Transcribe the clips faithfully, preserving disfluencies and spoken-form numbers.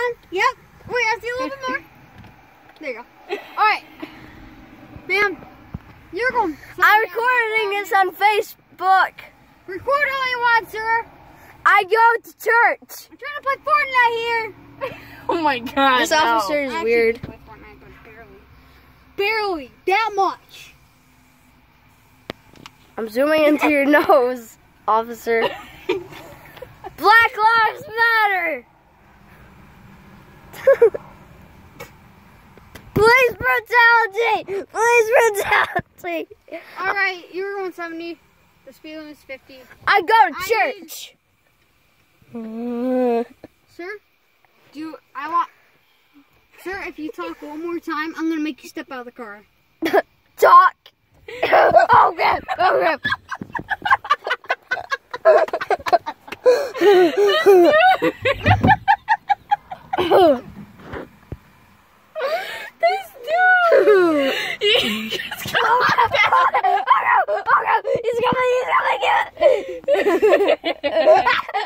one. Yep. Wait, I see a little bit more. There you go. All right. Ma'am, you're going. I'm recording this on Facebook. Record all you want, sir. I go to church. I'm trying to play Fortnite here. Oh my god. This no. officer is I weird. actually play Fortnite, but barely. Barely. That much. I'm zooming into your nose, officer. Black Lives Matter. Police brutality. Police brutality. All right, you were going seventy. The speed limit is fifty. I go to I church. Sir, do you, I want, sir, if you talk one more time, I'm gonna make you step out of the car. Talk. Oh crap! Oh crap! This dude. Oh crap! Oh crap! He's coming! He's coming!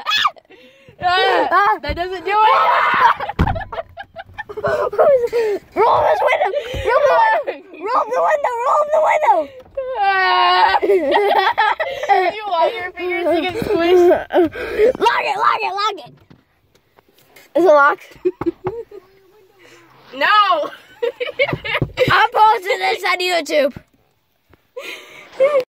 Ah, that doesn't do it. Roll this window! Roll the window! Roll the window! Roll the window! Ah. You want your fingers to get squished? Lock it! Lock it! Lock it! Is it locked? No. I'm posting this on YouTube.